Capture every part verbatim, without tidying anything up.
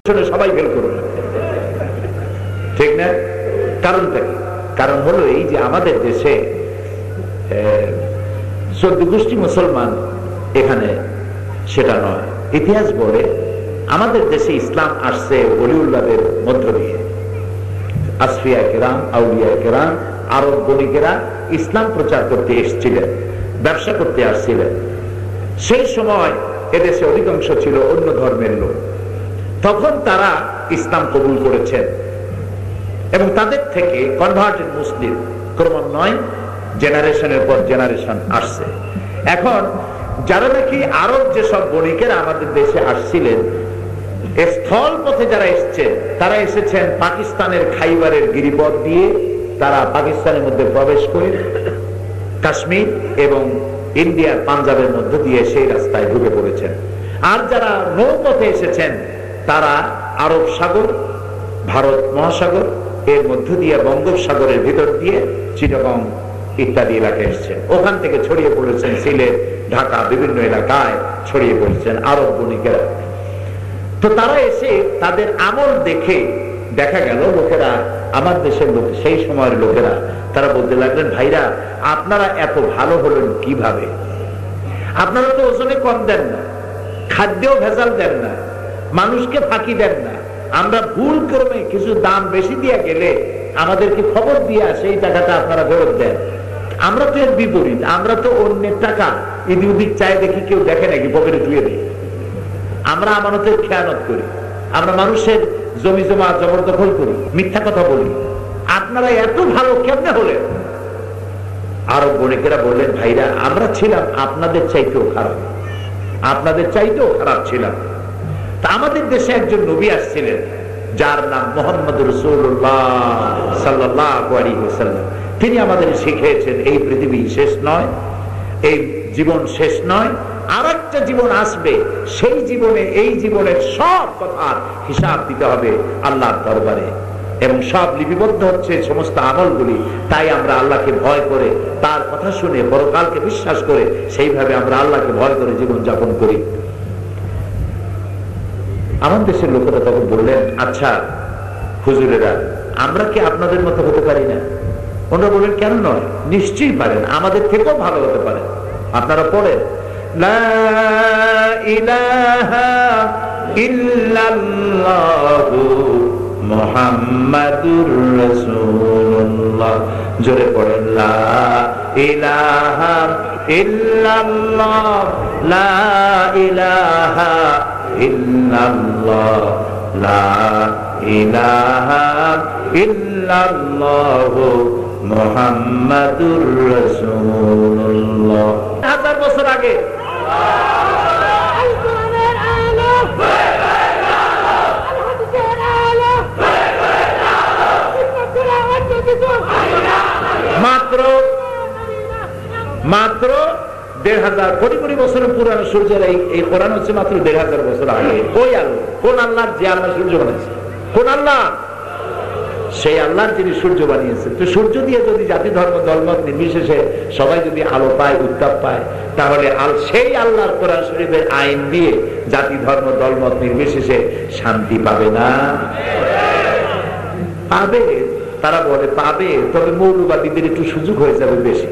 সবাই ফেল করবে, ঠিক না? কারণটা কি? কারণ হলো এই যে আমাদের দেশে চোদ্দ গোষ্ঠী মুসলমান, এখানে সেটা নয়। ইতিহাস বলে আমাদের দেশে ইসলাম আসছে ওলিউল্লাহদের মধ্য দিয়ে। আসফিয়া কেরাম, আউলিয়া কেরাম, আরব বণিকেরা ইসলাম প্রচার করতে এসেছিলেন, ব্যবসা করতে আসছিলেন। সেই সময় এদেশে অধিকাংশ ছিল অন্য ধর্মের লোক। তখন তারা ইসলাম কবুল করেছেন এবং তাদের থেকে কনভার্টেড মুসলিম ক্রমান্বয়ে জেনারেশনের পর জেনারেশন আসছে। এখন যারা নাকি আরব যেসব বণিকেরা আমাদের দেশে আসছিলেন, স্থল পথে যারা এসছেন, তারা এসেছেন পাকিস্তানের খাইবারের গিরিপথ দিয়ে। তারা পাকিস্তানের মধ্যে প্রবেশ করে কাশ্মীর এবং ইন্ডিয়ার পাঞ্জাবের মধ্য দিয়ে সেই রাস্তায় ঢুকে পড়েছেন। আর যারা নৌপথে এসেছেন, তারা আরব সাগর, ভারত মহাসাগর এর মধ্য দিয়ে বঙ্গোপসাগরের ভিতর দিয়ে চিটাগং ইত্যাদি এলাকায় এসেছেন। ওখান থেকে ছড়িয়ে পড়েছেন সিলেট, ঢাকা, বিভিন্ন এলাকায় ছড়িয়ে পড়েছেন আরব বণিকেরা। তো তারা এসে তাদের আমল দেখে দেখা গেল লোকেরা, আমার দেশের লোক, সেই সময়ের লোকেরা, তারা বলতে লাগলেন, ভাইরা আপনারা এত ভালো হলেন কিভাবে? আপনারা তো ওজনে কম দেন না, খাদ্যেও ভেজাল দেন না, মানুষকে ফাঁকি দেন না। আমরা ভুল ক্রমে কিছু দাম বেশি দিয়ে গেলে আমাদেরকে খবর দিয়ে সেই টাকাটা আপনারা ফেরত দেন। আমরা তো এর বিপরীত, আমরা তো অন্যের টাকা এদিক ওদিক চাই দেখি কেউ দেখে নাকি পকেটে ধুয়ে দিই। আমরা আমানতের খেয়ানত করি, আমরা মানুষের জমি জমা জবরদখল করি, মিথ্যা কথা বলি। আপনারা এত ভালো কেমনে হলেন? আরব বণিকেরা বললেন, ভাইরা আমরা ছিলাম আপনাদের চাইতেও খারাপ, আপনাদের চাইতেও খারাপ ছিলাম। তা আমাদের দেশে একজন নবী আসছিলেন, যার নাম মুহাম্মদ রাসূলুল্লাহ সাল্লাল্লাহু আলাইহি ওয়াসাল্লাম। তিনি আমাদের শিখিয়েছেন এই পৃথিবী শেষ নয়, এই জীবন শেষ নয়, আর একটা জীবন আসবে। সেই জীবনে এই জীবনের সব কথার হিসাব দিতে হবে আল্লাহর দরবারে, এবং সব লিপিবদ্ধ হচ্ছে সমস্ত আমলগুলি। তাই আমরা আল্লাহকে ভয় করে, তার কথা শুনে, পরকালকে বিশ্বাস করে, সেইভাবে আমরা আল্লাহকে ভয় করে জীবন যাপন করি। আমার দেশের লোকেরা তখন বললেন, আচ্ছা হুজুরেরা, আমরা কি আপনাদের মতো হতে পারি না? ওনারা বললেন, কেন নয়, নিশ্চয়ই পারেন, আমাদের থেকেও ভালো হতে পারেন। আপনারা পড়েন, লা ইলাহা ইল্লাল্লাহু মুহাম্মাদুর রাসূলুল্লাহ। জোরে পড়েন, লা ইলাহা ইল্লাল্লাহ, লা ইলাহা ইল্লাল্লাহ, লা ইলাহা ইল্লাল্লাহু মুহাম্মাদুর রাসূলুল্লাহ। হাজার বছর আগে মাত্র মাত্র দেড় হাজার কোটি কোটি বছরের পুরানো সূর্যের এই কোরআন হচ্ছে মাত্র দেড় হাজার বছর আগে। ওই আল্লাহ, কোন আল্লাহ? যে আল্লাহ সূর্য বানিয়েছে। কোন আল্লাহ? সেই আল্লাহ যিনি সূর্য বানিয়েছে। তো সূর্য দিয়ে যদি জাতি ধর্ম দলমত নির্বিশেষে সবাই যদি আলো পায়, উত্তাপ পায়, তাহলে সেই আল্লাহর কোরআন শরীফের আইন দিয়ে জাতি ধর্ম দলমত নির্বিশেষে শান্তি পাবে না? পাবে। তারা বলে পাবে, তবে মৌলবাদীদের একটু সুযোগ হয়ে যাবে বেশি।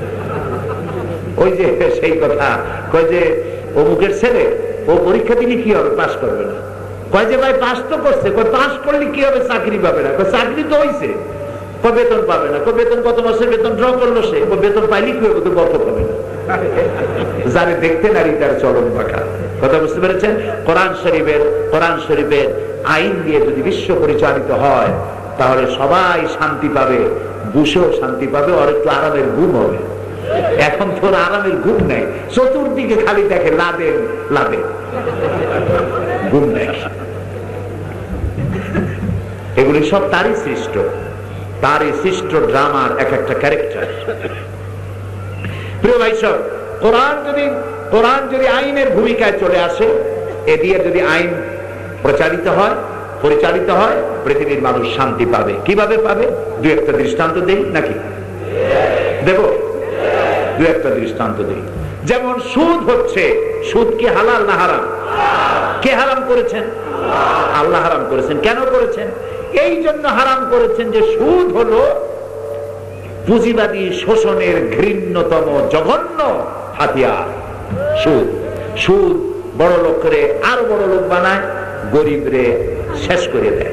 ওই যে সেই কথা কয় যে অমুকের ছেলে ও পরীক্ষা দিলে কি হবে, পাস করবে না। কয় যে ভাই পাস তো করছে, পাস করলে কি হবে, চাকরি পাবে না। চাকরি তো হয়েছে, বেতন পাবে না। বেতন কত মাসের বেতন ড্র করলো সে, বেতন পাইলে কি হবে, তো বরকত হবে না। যারে দেখতে নারী তার চরণ পাখা। কথা বুঝতে পেরেছেন? কোরআন শরীফের কোরআন শরীফের আইন দিয়ে যদি বিশ্ব পরিচালিত হয়, তাহলে সবাই শান্তি পাবে, বুশেও শান্তি পাবে, আর একটু আরামের ঘুম হবে। এখন তোর আরামের ঘুম নেই, চতুর্দিকে খালি দেখে লাভে লাভে, ঘুম নেই। এগুলি সব তারই সৃষ্ট, তারই সৃষ্ট ড্রামার এক একটা ক্যারেক্টার। প্রিয় ভাই সব, কোরআন যদি কোরআন যদি আইনের ভূমিকায় চলে আসে, এ দিয়ে যদি আইন প্রচারিত হয়, পরিচালিত হয়, পৃথিবীর মানুষ শান্তি পাবে। কিভাবে পাবে? দু একটা দৃষ্টান্ত দেই নাকি? দেব? দু একটা দৃষ্টান্ত দেই। যেমন সুদ হচ্ছে, সুদ কি হালাল না হারাম? কে হারাম করেছেন? আল্লাহ হারাম করেছেন। কেন করেছেন? এই জন্য হারাম করেছেন যে সুদ হলো পুঁজিবাদী শোষণের ঘৃণ্যতম জঘন্য হাতিয়ার। সুদ সুদ বড় লোকরে আরো বড় লোক বানায়, গরিবরে শেষ করে দেয়।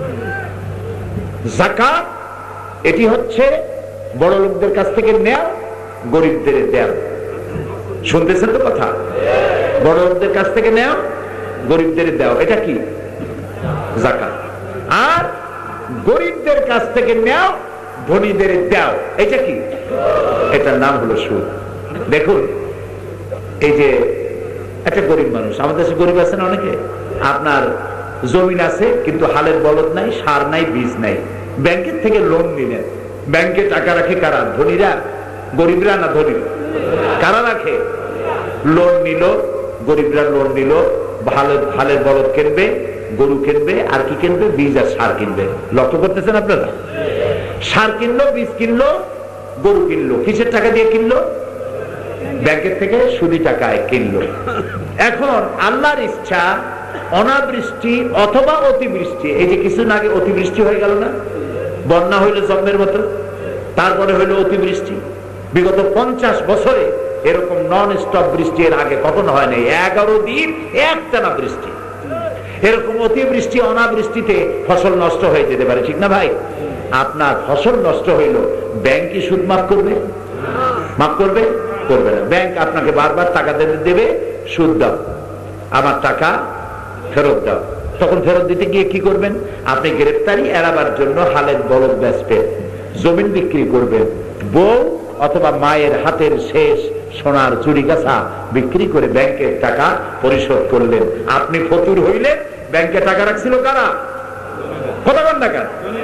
যাকাত এটি হচ্ছে বড় লোকদের কাছ থেকে নেওয়া, গরিবদের দেওয়া। শুনতেছেন তো কথা? বড় লোকদের কাছ থেকে নেওয়া, গরিবদের দেওয়া, এটা কি? যাকাত। আর গরিবদের কাছ থেকে নেওয়া, ধনীদের দেওয়া, এটা কি? এটার নাম হলো সুদ। দেখুন, এই যে একটা গরিব মানুষ, আমাদের দেশে গরিব আছেন অনেকে, আপনার জমিন আছে কিন্তু হালের বলদ নাই, সার নাই, বীজ নাই, ব্যাংকের থেকে লোন নিলেন। ব্যাংকে টাকা রাখে কারা? ধনীরা, গরিবরা না ধনী? কারা রাখে? লোন নিল, গরিবরা লোন নিল, ভালো হালের বলদ কিনবে, গরু কিনবে, আর কি কিনবে? বীজ আর সার কিনবে। লক্ষ্য করতেছেন আপনারা? সার কিনলো, বীজ কিনলো, গরু কিনলো, কিসের টাকা দিয়ে কিনলো? ব্যাংকের থেকে সুদি টাকায় কিনলো। এখন আল্লাহর ইচ্ছা অনাবৃষ্টি অথবা অতিবৃষ্টি, এই যে কিছুদিন আগে অতিবৃষ্টি হয়ে গেল না, বন্যা হইলো জন্মের মতো, তারপরে হইলো অতিবৃষ্টি। বিগত পঞ্চাশ বছরে এরকম নন স্টপ বৃষ্টি এর আগে কখনো হয় নাই। এগারো দিন একটানা বৃষ্টি। এরকম অতিবৃষ্টি অনাবৃষ্টিতে ফসল নষ্ট হয়ে যেতে পারে, ঠিক না ভাই? আপনার ফসল নষ্ট হইল, ব্যাংক কি সুদ মাফ করবে? মাফ করবে? করবে না। ব্যাংক আপনাকে বারবার টাকা দেবে, সুদ দাও, আমার টাকা ফেরত দাও। তখন ফেরত দিতে গিয়ে কি করবেন? আপনি গ্রেফতারি এড়াবার জন্য হালের বলদ বেচবেন, জমিন বিক্রি করবেন, বউ অথবা মায়ের হাতের শেষ সোনার চুরি গাছা বিক্রি করে ব্যাংকের টাকা পরিশোধ করলেন। আপনি ফতুর হইলেন, ব্যাংকে টাকা রাখছিল কারা? কতক্ষণ টাকা?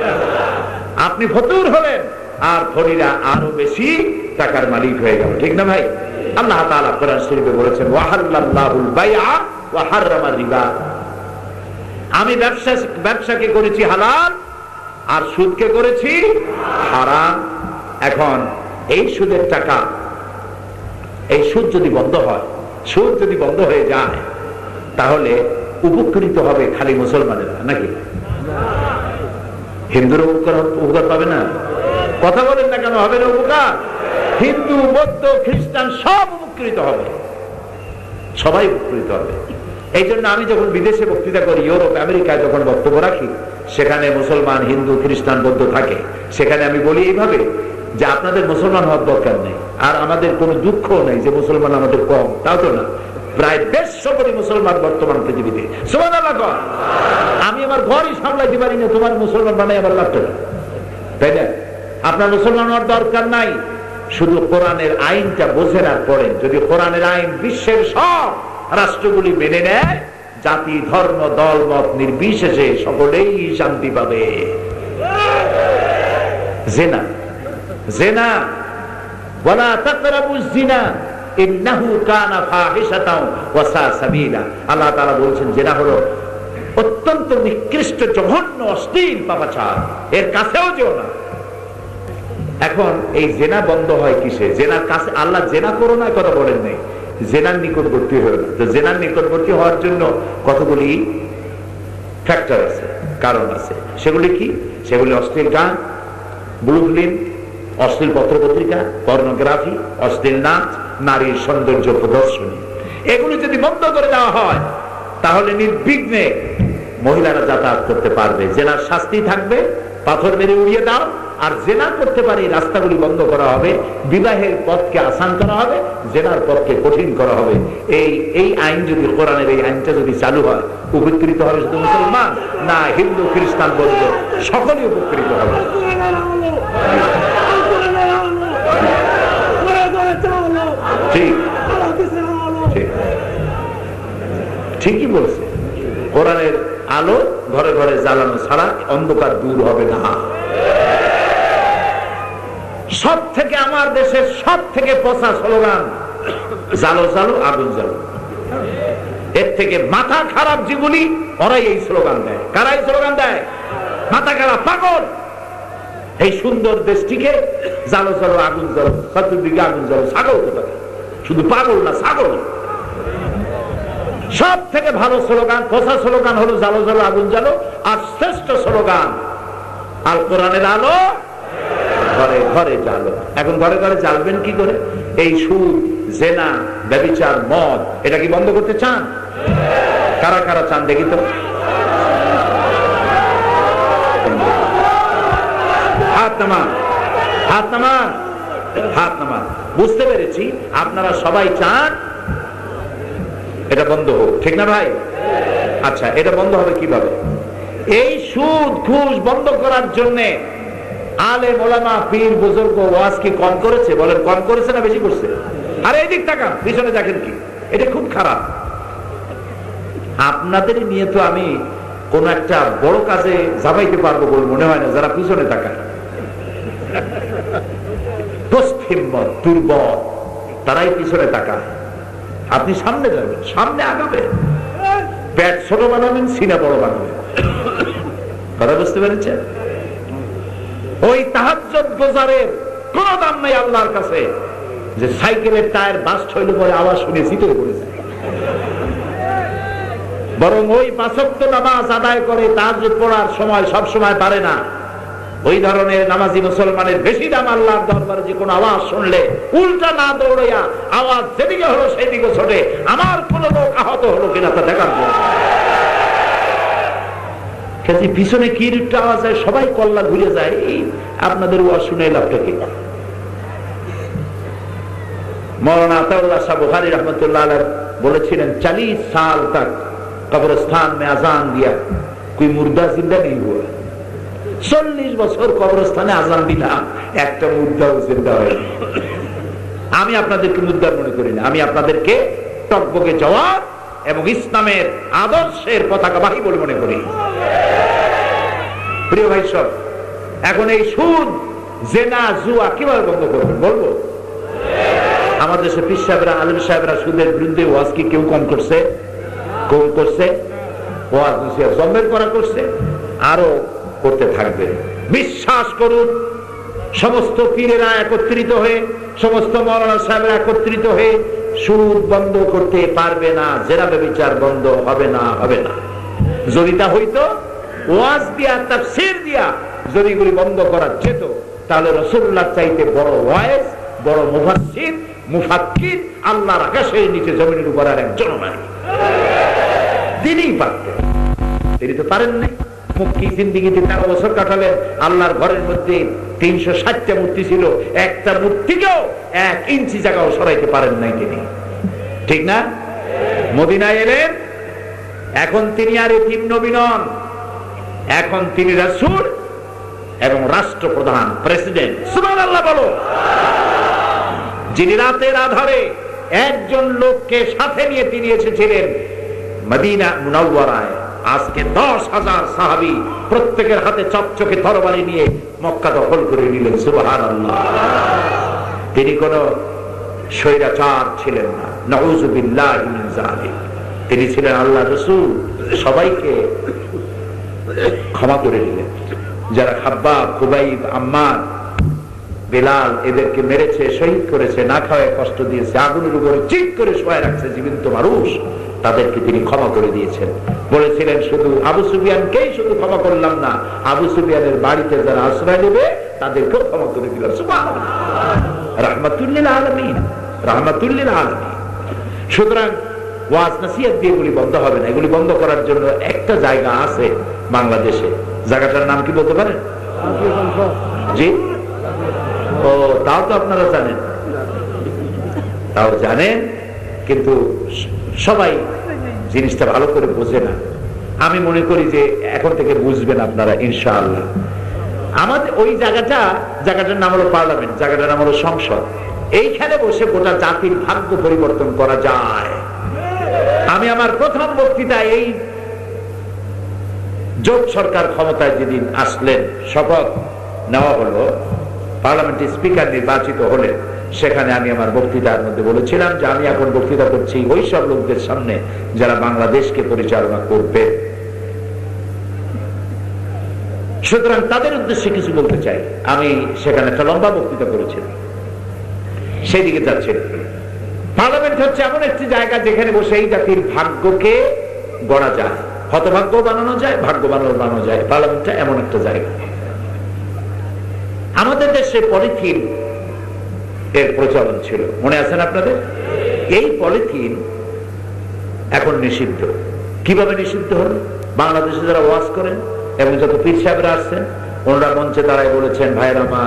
আপনি ফতুর হলেন, আর ধনীরা আরো বেশি টাকার মালিক হয়ে গেল, ঠিক না ভাই? আল্লাহ তাআলা কোরআন শরীফে বলেছেন, ওয়াহাল্লাল্লাহুল বাইআ ওয়া হাররামার রিবা। আমি ব্যবসা ব্যবসাকে করেছি হালাল, আর সুদকে করেছি হারাম। এখন এই সুদের টাকা, এই সুদ যদি বন্ধ হয়, সুদ যদি বন্ধ হয়ে যায়, তাহলে উপকৃত হবে খালি মুসলমানেরা নাকি? হিন্দুর উপকার উপকার পাবে না? কথা বলেন না কেন? হবে না উপকার? হিন্দু, বৌদ্ধ, খ্রিস্টান সব উপকৃত হবে, সবাই উপকৃত হবে। এই জন্য আমি যখন বিদেশে বক্তৃতা করি, ইউরোপ আমেরিকায় যখন বক্তব্য রাখি, সেখানে মুসলমান, হিন্দু, খ্রিস্টান, বৌদ্ধ থাকে, সেখানে আমি বলি এইভাবে যে আপনাদের মুসলমান হওয়ার দরকার নেই, আর আমাদের কোনো দুঃখ নেই যে মুসলমান আমাদের কম, তাও তো না। প্রায় দেড়শো কোটি মুসলমান বর্তমান পৃথিবীতে। সুবহানাল্লাহ কর। আমি আমার ঘরই সামলাইতে পারি না, তোমার মুসলমান বানাই আবার লাগতো না, তাই না? আপনার মুসলমান হওয়ার দরকার নাই, শুধু কোরআনের আইনটা বোঝেন আর পড়েন। যদি কোরআনের আইন বিশ্বের সব রাষ্ট্রগুলি মেনে নেয়, জাতি, ধর্ম, দল, মত নির্বিশেষে সকলেই শান্তি পাবে। জিনা জিনা ওয়ালা তাকরাবুজ জিনা ইন্নাহু কানা ফাহিশাতাও ওয়া সা সাবিলা। আল্লাহ তাআলা বলেছেন, জিনা হলো অত্যন্ত নিকৃষ্ট, জঘন্য, অশ্লীল পাপাচার, এর কাছেও যেও না। এখন এই জেনা বন্ধ হয় কিসে? জেনার কাছে আল্লাহ জেনা করো না কথা বলেন নাই, জেনার নিকটবর্তী হয়ে না। তো জেনার নিকটবর্তী হওয়ার জন্য কতগুলি ফ্যাক্টর আছে, কারণ আছে। সেগুলি কি? সেগুলি অশ্লীল গান, ব্লু ফিল্ম, অশ্লীল পত্রপত্রিকা, পর্নোগ্রাফি, অশ্লীল নাচ, নারীর সৌন্দর্য প্রদর্শনী। এগুলি যদি বন্ধ করে দেওয়া হয়, তাহলে নির্বিঘ্নে মহিলারা যাতায়াত করতে পারবে। জেনার শাস্তি থাকবে, পাথর মেরে উড়িয়ে দাও। আর জেনা করতে পারে, রাস্তাগুলি বন্ধ করা হবে, বিবাহের পথকে আসান করা হবে, জেনার পথকে কঠিন করা হবে। এই এই আইন যদি, কোরআনের এই আইনটা যদি চালু হয়, উপকৃত হবে শুধু মুসলমান না, হিন্দু, খ্রিস্টান, বৌদ্ধ সকলেই উপকৃত হবে। ঠিক ঠিকই বলছে। কোরআনের আলো ঘরে ঘরে জ্বালানো ছাড়া অন্ধকার দূর হবে না। সব থেকে, আমার দেশের সব থেকে পচা স্লোগান জালো জালো আগুন জালো। এর থেকে মাথা খারাপ যেগুলি, ওরাই এই স্লোগান দেয়। কারা এই স্লোগান দেয়? মাথা খারাপ, পাগল। এই সুন্দর দেশটিকে জালো জালো আগুন জালো, চতুর্দিকে আগুন জালো, ছাগল কোথায়? শুধু পাগল না, ছাগল। সব থেকে ভালো স্লোগান, পচা স্লোগান হলো জালো জালো আগুন জ্বালো, আর শ্রেষ্ঠ স্লোগান আল কোরআনের আলো ঘরে ঘরে জ্বালো। এখন ঘরে ঘরে জ্বালবেন কি করে? এই সুদ, জেনা, ব্যভিচার, মদ, এটা কি বন্ধ করতে চান? কারা কারা চান দেখি তো? হাত নামান, হাত নামান, হাত নামান। বুঝতে পেরেছি আপনারা সবাই চান এটা বন্ধ হোক, ঠিক না ভাই? আচ্ছা, এটা বন্ধ হবে কিভাবে? এই সুদ ঘুষ বন্ধ করার জন্য আলেম ওলামা পীর বুজুর্গ ওয়াজ কি কম করেছে? বলেন, কম করেছে না বেশি করছে? আরে এই দিক তাকান, পিছনে দেখেন কি, এটা খুব খারাপ। আপনাদের নিয়ে তো আমি কোন একটা বড় কাজে যাবাইতে পারবো বলে মনে হয় না যারা পিছনে তাকায়। দুর্বল তারাই পিছনে তাকায়। আপনি সামনে যাবেন, সামনে আগাবেন, পেট ছোট বানাবেন, সিনা বড় বানাবেন। কথা বুঝতে পেরেছেন? ওই তাহাজ্জুদ গোজারের কোন দাম নাই আল্লাহর কাছে যে সাইকেলের টায়ার বাস্ট হইলে পরে আওয়াজ শুনে জিতে পড়েছে। বরং ওই পাঁচ ওয়াক্ত নামাজ আদায় করে তাহাজ্জুদ পড়ার সময় সব সময় পারে না, ওই ধরনের নামাজি মুসলমানের বেশি দাম আল্লাহর দরবারে। যে কোনো আওয়াজ শুনলে উল্টা না দৌড়াইয়া আওয়াজ যেদিকে হলো সেই দিকে ছোটে, আমার কোন লোক আহত হলো কিনা তা দেখার জন্য। পিছনে কি একটা আওয়াজ হয়, সবাই কল্লা ঘুরে যায়। এই আপনাদের ওয়াজ শুনে লাভটা কি? মৌলানা আতাউল্লাহ শাহ বুখারী রহমতুল্লাহ আলাইহি বলেছিলেন, চাलीस साल तक कब्रिस्तान में अजान दिया कोई मुर्दा जिंदा नहीं हुआ। চল্লিশ বছর কবরস্থানে আজান দিলাম, একটা মুর্দাও জিন্দা হয়নি। আমি আপনাদেরকে মুর্দার মনে করি না, আমি আপনাদেরকে টকবকে জওয়াব এবং ইসলামের আদর্শের পতাকাবাহী বলে মনে করি। প্রিয় ভাই সব, এখন এই সুদ, জেনা, জুয়া কিভাবে বন্ধ করবেন বলবো? আমাদের দেশে পীর সাহেবরা, আলেম সাহেবরা সুদের বিরুদ্ধে ওয়াজ কি কেউ কম করছে? কম করছে? ওয়াজ জম্মের করা করছে, আরো করতে থাকবে। বিশ্বাস করুন, সমস্ত পীরেরা একত্রিত হয়ে, সমস্ত মাওলানা সাহেবরা একত্রিত হয়ে সুদ বন্ধ করতে পারবে না, জেনা ব্যভিচার বন্ধ হবে না, হবে না। যদি তা হইতো, ওয়াজ দিয়া, তাফসীর দিয়া যদি এগুলি বন্ধ করা যেত, তাহলে রাসূলুল্লাহ চাইতে বড় ওয়াইজ, বড় মুফাসসির, মুফাক্কির আল্লাহর আকাশের নিচে জমিনের উপর আর একজন নাই। তিনিই পারতেন, তিনি তো পারেন নাই। মুক্তি জিন্দিগিতে তেরো বছর কাটালেন, আল্লাহর ঘরের মধ্যে তিনশো ষাটটা মূর্তি ছিল, একটা মূর্তিকেও এক ইঞ্চি জায়গাও সরাইতে পারেন নাই তিনি, ঠিক না? মদিনায় এলেন, এখন তিনি আর এতিম নবী নন, এখন তিনি রাসূল এবং রাষ্ট্রপ্রধান, প্রেসিডেন্ট। সুবহানাল্লাহ বলো। যিনি রাতের আধারে একজন লোককে সাথে নিয়ে তিনি এসেছিলেন মদিনা মুনাওয়ারায়। আজকে দশ হাজার সাহাবী প্রত্যেকের হাতে চকচকে তরবারি নিয়ে মক্কা দখল করে নিলেন। সুবহানাল্লাহ। তিনি কোন স্বৈরাচার ছিলেন না, নাউযুবিল্লাহি মিন যালিক। তিনি ছিলেন আল্লাহর রাসূল, সবাইকে ক্ষমা করে দিলেন। যারা খাব্বাব, খুবাইব, আম্মার, বেলাল এদেরকে মেরেছে, শহীদ করেছে, না খাওয়ায় কষ্ট দিয়েছে, আগুনের উপরে চিৎ করে শোয়া রাখছে জীবন্ত মানুষ, তাদেরকে তিনি ক্ষমা করে দিয়েছেন। বলেছিলেন শুধু আবু সুফিয়ানকেই শুধু ক্ষমা করলাম না, আবু সুফিয়ানের বাড়িতে যারা আশ্রয় নেবে তাদেরকেও ক্ষমা করে দিলাম। সুবহানাল্লাহ। রাহমাতুল লিল আলামিন, রাহমাতুল লিল আলামিন। সুতরাং ওয়াজ নসিহত দিয়ে এগুলি বন্ধ হবে না। এগুলি বন্ধ করার জন্য একটা জায়গা আছে বাংলাদেশে, জায়গাটার নাম কি বলতে পারেন? জি, ও তাও তো আপনারা জানেন, তাও জানেন, কিন্তু সবাই জিনিসটা ভালো করে বোঝে না। আমি মনে করি যে এখন থেকে বুঝবেন আপনারা ইনশাআল্লাহ। আমাদের ওই জায়গাটা, জায়গাটার নাম হলো পার্লামেন্ট, জায়গাটার নাম হলো সংসদ। এইখানে বসে গোটা জাতির ভাগ্য পরিবর্তন করা যায়। আমি আমার প্রথম বক্তৃতায় এই জোট সরকার ক্ষমতায় যেদিন আসলেন, শপথ নেওয়া হলো, পার্লামেন্টের স্পিকার নির্বাচিত হলেন, সেখানে আমি আমার বক্তৃতার মধ্যে বলেছিলাম যে আমি এখন বক্তৃতা করছি ওই সব লোকদের সামনে যারা বাংলাদেশকে পরিচালনা করবে। সুতরাং তাদের উদ্দেশ্যে কিছু বলতে চাই। আমি সেখানে একটা লম্বা বক্তৃতা করেছিলাম, সেই দিকে যাচ্ছি। পার্লামেন্ট হচ্ছে এমন একটি জায়গা যেখানে বসে এই জাতির ভাগ্যকে গড়া যায়, হতভাগ্য বানানো যায়, ভাগ্য বানানো বানানো যায়। পার্লামেন্টটা এমন একটা জায়গা। আমাদের দেশে পলিথিন এর প্রচলন ছিল, মনে আছেন আপনাদের? এই পলিথিন এখন নিষিদ্ধ। কিভাবে নিষিদ্ধ হলো? বাংলাদেশে যারা ওয়াজ করেন এবং যত পীর সাহেবরা আসছেন ওনারা মঞ্চে দাঁড়ায় বলেছেন, ভাইয়ের আমার,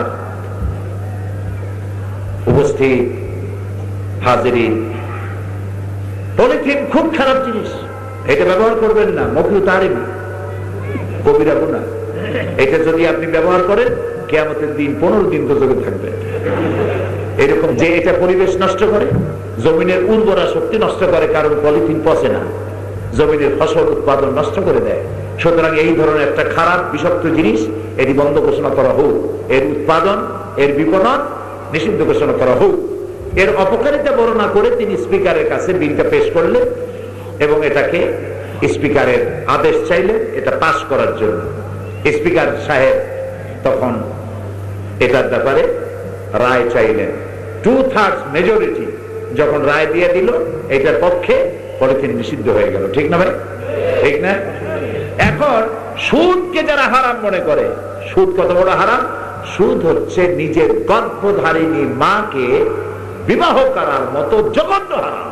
উপস্থিত হাজিরিন, পলিথিন খুব খারাপ জিনিস, এটা ব্যবহার করবেন না, মকরুহ তাহরিম, কবিরা গুনাহ। এটা যদি আপনি ব্যবহার করেন কিয়ামতের দিন পনেরো দিন দোজখে থাকবেন। এরকম যে এটা পরিবেশ নষ্ট করে, জমিনের উর্বরা শক্তি নষ্ট করে, কারণ পলিথিন পচে না, জমিনের ফসল উৎপাদন নষ্ট করে দেয়। সুতরাং এই ধরনের একটা খারাপ বিষাক্ত জিনিস এটি বন্ধ ঘোষণা করা হোক, এর উৎপাদন, এর বিপণন নিষিদ্ধ ঘোষণা করা হোক। এর অপকারিতা বর্ণনা করে তিনি স্পিকারের কাছে বিলটা পেশ করলেন এবং এটাকে স্পিকারের আদেশ চাইলেন এটা পাশ করার জন্য। স্পিকার সাহেব তখন এটার ব্যাপারে রায় চাইলেন। টু থার্ডস মেজরিটি যখন রায় দিয়ে দিল এটার পক্ষে, পলিথিন নিষিদ্ধ হয়ে গেল। ঠিক না ভাই? ঠিক না? এখন সুদকে যারা হারাম মনে করে, সুদ কত বড় হারাম? সুদ হচ্ছে নিজের গর্ভধারিণী মাকে বিবাহ করার মতো জঘন্য হারাম।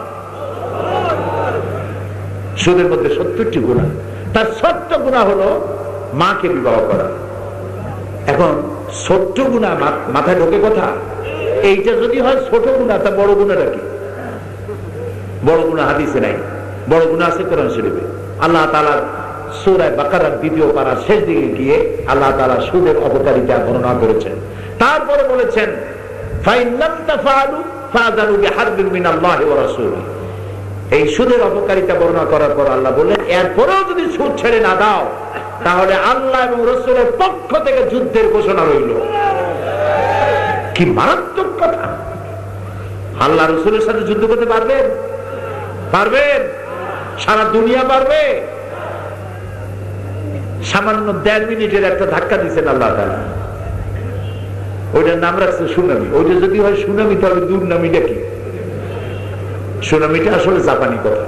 সুদের মধ্যে সত্তরটি গুনাহ, তার ছোট্ট গুনাহ হলো মাকে বিবাহ করা। এখন ছোট্ট গুনাহ মাথায় ঢোকে কথা, এইটা যদি হয় ছোট গুনাহ, তা বড় গুনাহটা কি? বড় গুনাহ হাদিসে নাই, বড় গুনাহ আছে কোরআন শরীফে। আল্লাহ তাআলা সূরা বাকারার দ্বিতীয় পারার শেষ দিকে গিয়ে আল্লাহ তাআলা সুদের অপকারিতা বর্ণনা করেছেন। তারপরে বলেছেন, ফাইন লাম তাফআলু ফাযানু বিহারবিন মিনাল্লাহি ওয়া রাসূলিহি। এই সুদের অপকারিতা বর্ণনা করার পর আল্লাহ বললেন, এরপরেও যদি সুদ ছেড়ে না দাও তাহলে আল্লাহ এবং রাসূলের পক্ষ থেকে যুদ্ধের ঘোষণা রইল। কি মারাত্মক কথা! আল্লাহ রাসূলের সাথে যুদ্ধ করতে পারবেন? পারবেন? সারা দুনিয়া পারবে? সামান্য দেড় মিনিটের একটা ধাক্কা দিচ্ছেন আল্লাহ তাআলা, ওইটার নাম রাখছে সুনামি। ওইটা যদি হয় সুনামি তাহলে দুর্নামিটা কি? সুনামিটা আসলে জাপানি কথা।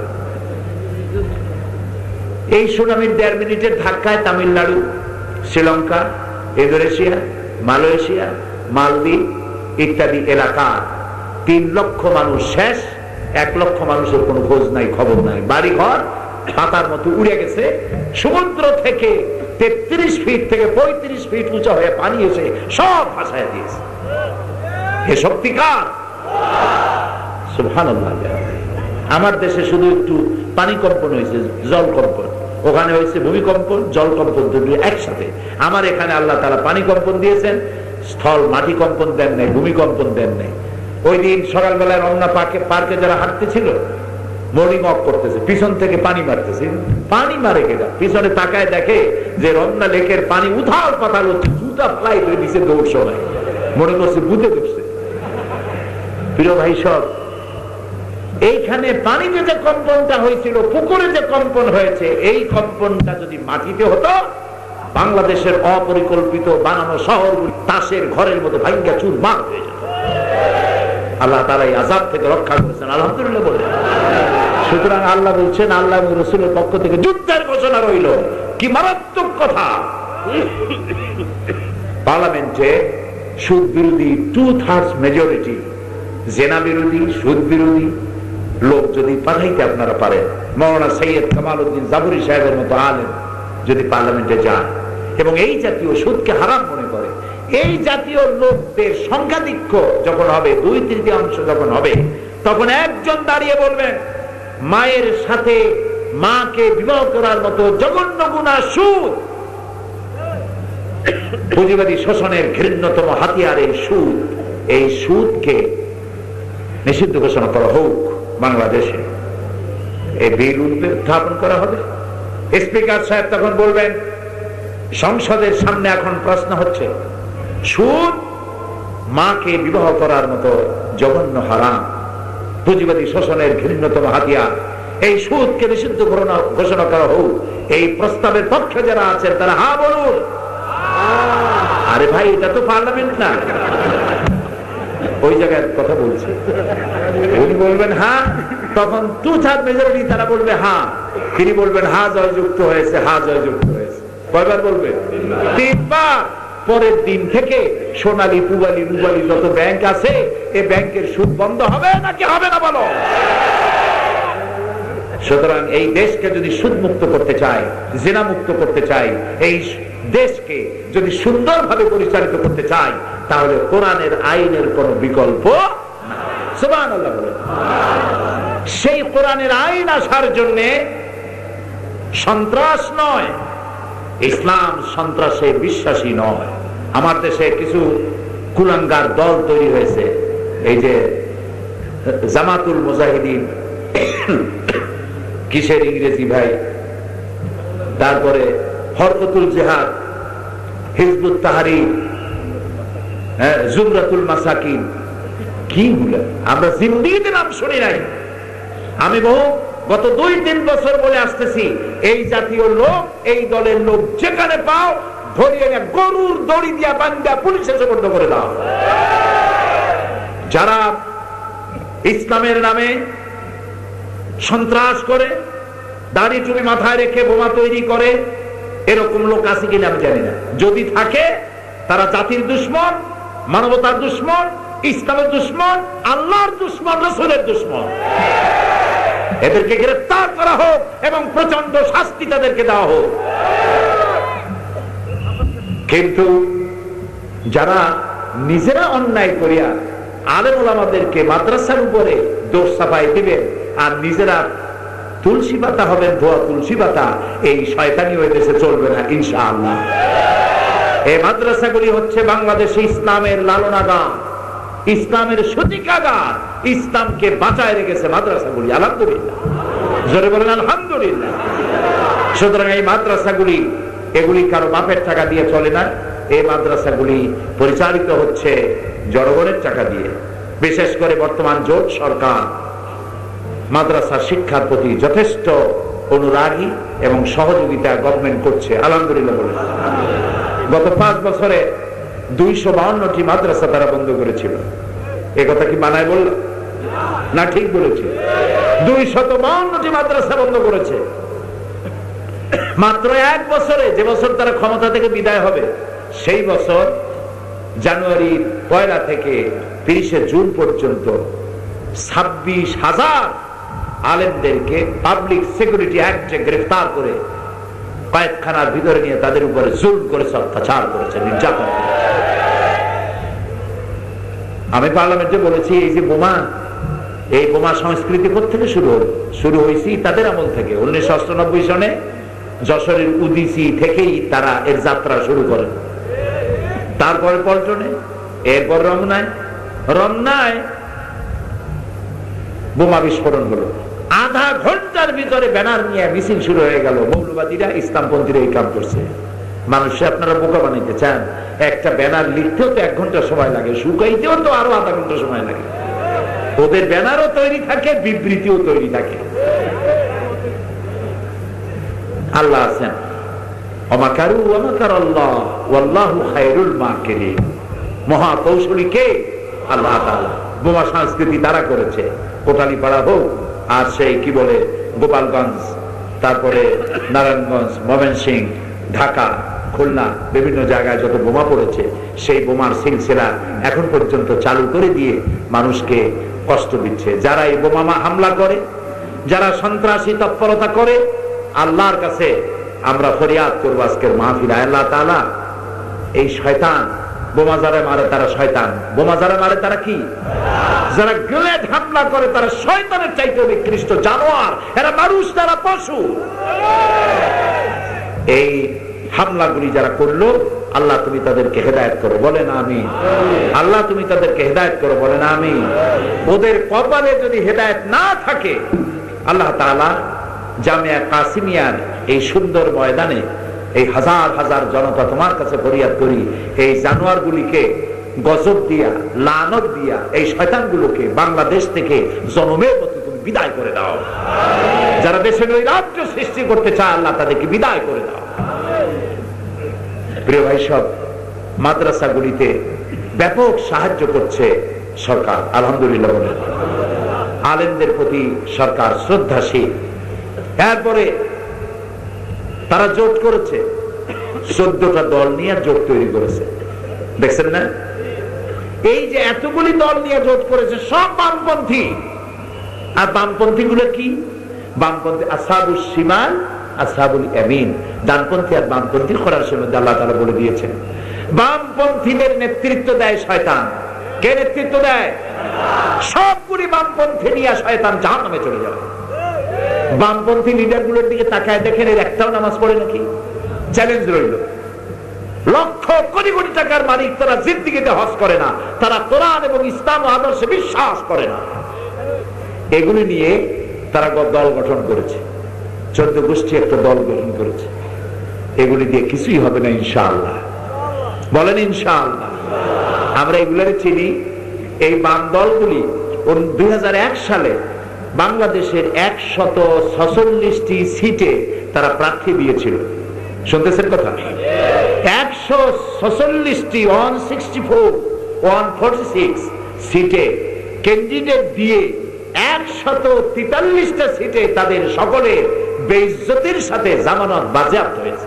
এই সুনামির দেড় মিনিটের ধাক্কায় তামিলনাড়ু, শ্রীলঙ্কা, ইন্দোনেশিয়া, মালয়েশিয়া, মালদ্বীপ ইত্যাদি এলাকার তিন লক্ষ মানুষ শেষ। এক লক্ষ মানুষের কোনো খোঁজ নাই, খবর নাই। বাড়ি ঘর পাতার মতো উড়ে গেছে। সমুদ্র থেকে তেত্রিশ ফিট থেকে পঁয়ত্রিশ ফিট উঁচা হয়ে পানি এসে সব ভাসায় দিয়েছে। এ শক্তি কার? সুবহানাল্লাহ। আমার দেশে শুধু একটু পানি কম্পন হয়েছে, জল কম্পন। ওখানে হয়েছে ভূমিকম্পন, জল কম্পন দুটো একসাথে। আমার এখানে আল্লাহ তাআলা পানি কম্পন দিয়েছেন, স্থল মাটি কম্পন দেন নাই, ভূমিকম্পন দেন নাই। ওই দিন সকালবেলায় রমনা পার্কে পার্কে যারা হাঁটতেছিল, মর্নিং ওয়াক করতেছে, পিছন থেকে পানি মারতেছে। পানি মারে কেনা, পিছনে তাকায় দেখে যে রমনা লেকের পানি উথাল পাতাল হচ্ছে, জুতা ফ্লাই করে নিচে দৌড় সবাই, মনে করছে বুঝে ঢুকছে। প্রিয় ভাই সব, এইখানে পানিতে যে কম্পনটা হয়েছিল, পুকুরে যে কম্পন হয়েছে, এই কম্পনটা যদি মাটিতে হতো, বাংলাদেশের অপরিকল্পিত বানানো শহরগুলি তাসের ঘরের মতো ভাঙ্গা চুরমার হয়ে যেত। আল্লাহ তাআলা এই আযাব থেকে রক্ষা করেছেন, আলহামদুলিল্লাহ বলে। সুতরাং আল্লাহ বলছেন, আল্লাহ এবং রাসূলের পক্ষ থেকে যুদ্ধের ঘোষণা রইল। কি মারাত্মক কথা! পার্লামেন্টে সুদ বিরোধী টু থার্ডস মেজরিটি, জেনা বিরোধী, সুদ বিরোধী লোক যদি পাঠাইতে আপনারা পারেন, মাওলানা সৈয়দ কামাল উদ্দিন জাফরি সাহেবের মতো আলেম যদি পার্লামেন্টে যান এবং এই জাতীয় সুদকে হারাম মনে করে, এই জাতীয় লোকদের সংখ্যাধিক্য যখন হবে, দুই তৃতীয়াংশ যখন হবে, তখন একজন দাঁড়িয়ে বলবেন, মায়ের সাথে মাকে বিবাহ করার মতো জঘন্য গুনাহ সুদ। পুঁজিবাদী শোষণের ঘৃণ্যতম হাতিয়ার এই সুদ। এই সুদকে নিষিদ্ধ ঘোষণা করা হোক বাংলাদেশে। এই বিল উত্থাপন করা হবে। স্পিকার সাহেব তখন বলবেন, সংসদের সামনে এখন প্রশ্ন হচ্ছে, সুদ মাকে বিবাহ করার মতো জঘন্য হারাম, পুঁজিবাদী শোষণের ঘৃণ্যতম হাতিয়ার। এই সুদকে নিষিদ্ধ ঘোষণা করা হোক। এই প্রস্তাবের পক্ষে যারা আছেন তারা হা বলুন। আরে ভাই, এটা তো পার্লামেন্ট না। ওই জায়গায় কথা বলছে, উনি বলবেন হ্যাঁ, তখন টু থার্ড মেজরিটি তারা বলবে হ্যাঁ, তিনি বলবেন হ্যাঁ জয়যুক্ত হয়েছে, হ্যাঁ জয়যুক্ত হয়েছে। কয়বার বলবেন? তিনবার। পরের দিন থেকে সোনালী পুবালি রুবালি যত ব্যাংক আছে এই ব্যাংকের সুদ বন্ধ হবে নাকি হবে না বলো? সুতরাং এই দেশকে যদি সুদ মুক্ত করতে চাই, জিনা মুক্ত করতে চাই, এই দেশকে যদি সুন্দরভাবে পরিচালিত করতে চাই, তাহলে কোরআনের আইনের কোন বিকল্প নাই। সুবহানাল্লাহ বলেন। সেই কোরআনের আইন আসার জন্য সন্ত্রাস নয়, ইসলাম সন্ত্রাসে বিশ্বাসী নয়। আমার দেশে কিছু কুলাঙ্গার দল তৈরি হয়েছে, এই যে জামাতুল মুজাহিদিন, কিসের ইংরেজি ভাই, তারপরে হরকতুল জিহাদ, হিজবুত তাহরির, জুমরাতুল মাসাকিন, কি গুলো আমরা জিন্দেগিতে নাম শুনি নাই। আমি বহু গত দুই তিন বছর বলে আসতেছি, এই জাতীয় লোক, এই দলের লোক যেখানে পাও ধরিয়ে নিয়ে গরুর দড়ি দিয়া বান্ধা পুলিশে সুপর্দ করে দাও। যারা ইসলামের নামে সন্ত্রাস করে, দাড়ি চুড়ি মাথায় রেখে বোমা তৈরি করে, এরকম লোক আছে কিনা আমি জানি না। যদি থাকে তারা জাতির দুশ্মন, মানবতার দুশ্মন, ইসলামের দুশ্মন, আল্লাহর দুশ্মন, রাসূলের দুশ্মন। এদেরকে গ্রেফতার করা হোক এবং প্রচন্ড শাস্তি তাদেরকে দেওয়া হোক। কিন্তু যারা নিজেরা অন্যায় করিয়া আলেম ওলামাদেরকে মাদ্রাসার উপরে দোষ চাপাই দিবেন আর নিজেরা তুলসী পাতা হবেন, ধোয়া তুলসী পাতা, এই শয়তানি ওই দেশে চলবে না ইনশাআল্লাহ। এই মাদ্রাসাগুলি হচ্ছে বাংলাদেশে ইসলামের লালনাগার, ইসলামের সূতিকাগার, ইসলামকে বাঁচায় রেখেছে মাদ্রাসাগুলি। আলহামদুলিল্লাহ, জোরে বলেন আলহামদুলিল্লাহ। সুতরাং এই মাদ্রাসাগুলি, এগুলি কারো বাপের টাকা দিয়ে চলে না, এই মাদ্রাসাগুলি পরিচালিত হচ্ছে জনগণের টাকা দিয়ে। বিশেষ করে বর্তমান জোট সরকার মাদ্রাসা শিক্ষার প্রতি যথেষ্ট অনুরাগী এবং সহযোগিতা গভর্নমেন্ট করছে। আলহামদুলিল্লাহ বলে গত পাঁচ বছরে দুইশো বাউন্নটি মাদ্রাসা তারা বন্ধ করেছিল। এ কথা কি মানায় বলল না? ঠিক বলেছি, দুইশত বাউন্নটি মাদ্রাসা বন্ধ করেছে মাত্র এক বছরে। যে বছর তারা ক্ষমতা থেকে বিদায় হবে সেই বছর জানুয়ারি পয়লা থেকে তিরিশে জুন পর্যন্ত ছাব্বিশ হাজার আলেমদেরকে পাবলিক সিকিউরিটি অ্যাক্টে গ্রেফতার করে কয়েকখানার ভিতরে নিয়ে তাদের উপরে জুলুম করেছে, অত্যাচার করেছে, নির্যাতন করেছে। আমি পার্লামেন্টে বলেছি, এই যে বোমা, এই বোমা সংস্কৃতি কোথেকে শুরু হল? শুরু হয়েছি তাদের আমল থেকে। উনিশশো অষ্টানব্বই সনে যশোরের উদিসি থেকেই তারা এর যাত্রা শুরু করেন। তারপরে পল্টনে, এরপর রমনায়, রমনায় বোমা বিস্ফোরণ হলো। আধা ঘন্টার ভিতরে ব্যানার নিয়ে মিছিল শুরু হয়ে গেল। মৌলবাদীরা, ইসলামপন্থীরা এই কাম করছে। মানুষে আপনারা বোকা বানাইতে চান? একটা ব্যানার লিখতেও তো এক ঘন্টা সময় লাগে, শুকাইতেও তো আরো আধা ঘন্টা সময় লাগে। ওদের ব্যানারও তৈরি থাকে, বিবৃতিও তৈরি থাকে। আল্লাহ আছেন, অমাকারু ওয়ামাকার আল্লাহ ওয়াল্লাহু খায়রুল মাকিরিন। মহা কৌশলী কে? আল্লাহ তাআলা। বোমা সংস্কৃতি তারা করেছে। কোটালীপাড়া হোক আর সেই কি বলে গোপালগঞ্জ, তারপরে নারায়ণগঞ্জ, ময়মনসিংহ, ঢাকা, খুলনা, বিভিন্ন জায়গায় যত বোমা পড়েছে সেই বোমার সিলসিলা এখন পর্যন্ত চালু করে দিয়ে মানুষকে কষ্ট দিচ্ছে। যারা এই বোমা হামলা করে, যারা সন্ত্রাসী তৎপরতা করে, আল্লাহর কাছে আমরা ফরিয়াদ করবো আজকের মাহফিলে, আল্লাহ তাআলা এই শয়তান, বোমা যারা মারে তারা শয়তান, বোমা যারা মারে তারা কি? যারা গ্রেনেড হামলা করে তারা শয়তানের চাইতে নিকৃষ্ট জানোয়ার। এরা মানুষ, তারা পশু। এই হামলাগুলি যারা করলো, আল্লাহ তুমি তাদেরকে হেদায়েত করো, বলেন আমিন। আল্লাহ তুমি তাদেরকে হেদায়েত করো, বলেন আমিন। ওদের কপালে যদি হেদায়েত না থাকে, আল্লাহ তাআলা জামিয়া কাসিমিয়ার এই সুন্দর ময়দানে এই হাজার হাজার জনতা তোমার কাছে ফরিয়াদ করি, এই জানোয়ারগুলিকে গজব দিয়া, লানত দিয়া, এই শয়তানগুলোকে বাংলাদেশ থেকে জনমের মতো তুমি বিদায় করে দাও। যারা দেশে নৈরাজ্য সৃষ্টি করতে চায়, আল্লাহ তাদেরকে বিদায় করে দাও। প্রিয় ভাই, সব মাদ্রাসাগুলিতে ব্যাপক সাহায্য করছে সরকার, আলহামদুলিল্লাহ বলেন। আলেমদের প্রতি সরকার শ্রদ্ধাশীল। এরপরে তারা জোট করেছে, চোদ্দটা দল নিয়ে জোট তৈরি করেছে, দেখছেন না? এই যে এতগুলি দল নিয়ে জোট করেছে সব বামপন্থী। আর বামপন্থী গুলো কি? বামপন্থী আসহাবুস শিমাল, আসহাবুল ইয়ামিন, ডানপন্থী আর বামপন্থীর খোরাসের মধ্যে আল্লাহ তাআলা বলে দিয়েছেন বামপন্থীদের নেতৃত্ব দেয় শয়তান। কে নেতৃত্ব দেয়? সবগুলি বামপন্থী নিয়ে শয়তান জাহান্নামে চলে যাবে। বামপন্থী লিডার গুলোর দিকে তাকায় দেখেন, এর একটাও নামাজ পড়ে নাকি? চ্যালেঞ্জ রইল। লক্ষ কোটি কোটি টাকার মালিক, তারা জিন্দেগিতে হজ করে না, তারা কোরআন এবং ইসলাম ও আদর্শে বিশ্বাস করে না। এগুলি নিয়ে তারা দল গঠন করেছে, চোদ্দ গোষ্ঠী একটা দল গঠন করেছে। এগুলি দিয়ে কিছুই হবে না ইনশাআল্লাহ, বলেন ইনশাআল্লাহ। আমরা এগুলোর চিনি। এই বাম দলগুলি দুই হাজার এক সালে বাংলাদেশের একশত ছচল্লিশটি সিটে তারা প্রার্থী দিয়েছিল। শুনতেছেন কথা? একশো ছচল্লিশটি one sixty four one forty six সিটে ক্যান্ডিডেট দিয়ে একশত তেতাল্লিশটা সিটে তাদের সকলের বেইজ্জতির সাথে জামানত বাজেয়াপ্ত হয়েছে।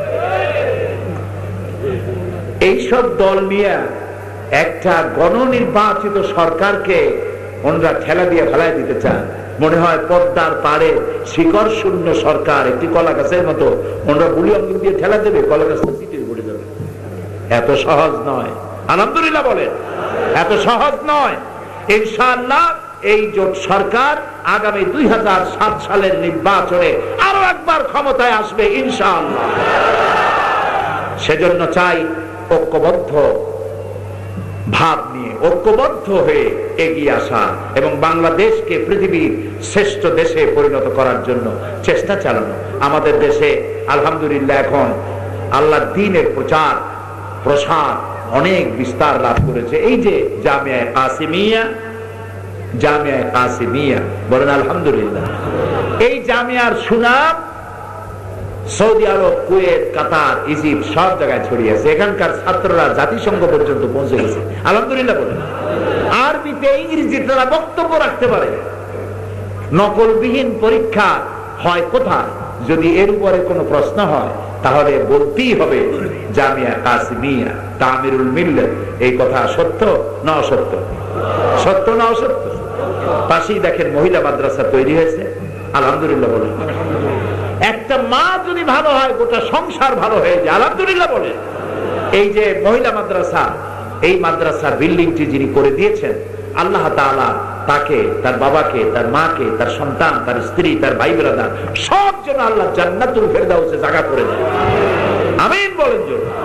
এইসব দল নিয়ে একটা গণনির্বাচিত সরকারকে ওনারা ঠেলা দিয়ে ফেলাই দিতে চান। মনে হয় পদ্মার পাড়ে শিকড় শূন্য সরকার, একটি কলা গাছের মতো ওনারা বুলি অঙ্গ দিয়ে ঠেলা দেবে, কলা গাছটা সিটে পড়ে যাবে। এত সহজ নয়, আলহামদুলিল্লাহ বলেন, এত সহজ নয়। ইনশাআল্লাহ এই জোট সরকার আগামী দুই হাজার সাত সালের নির্বাচনে আরো একবার ক্ষমতায় আসবে ইনশাআল্লাহ। সেজন্য চাই ঐক্যবদ্ধ ভাব নিয়ে, ঐক্যবদ্ধ হয়ে এগিয়ে আসা এবং বাংলাদেশকে পৃথিবীর শ্রেষ্ঠ দেশে পরিণত করার জন্য চেষ্টা চালানো। আমাদের দেশে আলহামদুলিল্লাহ এখন আল্লাহর দ্বীনের প্রচার প্রসার অনেক বিস্তার লাভ করেছে। এই যে জামিয়া কাসিমিয়া, জামিয়া কাসিমিয়া, বলেন আলহামদুলিল্লাহ। এই জামিয়ার সুনাম Saudi Arab, Kuwait, Qatar, Egypt সব জায়গায় ছড়িয়েছে। এখানকার ছাত্ররা জাতিসংঘ পর্যন্ত পৌঁছে গেছে, আলহামদুলিল্লাহ বলেন। আরবিতে, ইংরেজিতে তারা বক্তব্য রাখতে পারে। নকলবিহীন পরীক্ষা হয় কোথায়? যদি এর উপরে কোনো প্রশ্ন হয় তাহলে বলতেই হবে জামিয়া কাসিমিয়া তামিরুল মিল্লাত। এই কথা সত্য না অসত্য? সত্য না অসত্য? পাশেই দেখেন মহিলা মাদ্রাসা তৈরি হয়েছে, আলহামদুলিল্লাহ বলেন। একটা মা যদি ভালো হয় গোটা সংসার ভালো হয়ে যায়, আলহামদুলিল্লাহ বলেন। এই যে মহিলা মাদ্রাসা, এই মাদ্রাসার বিল্ডিংটি যিনি করে দিয়েছেন আল্লাহ তাআলা তাকে, তার বাবাকে, তার মাকে, তার সন্তান, তার স্ত্রী, তার ভাই ব্রাদার সব যেন আল্লাহ জান্নাতুল ফেরদাউসে জায়গা করে দেয়, আমিন বলেন।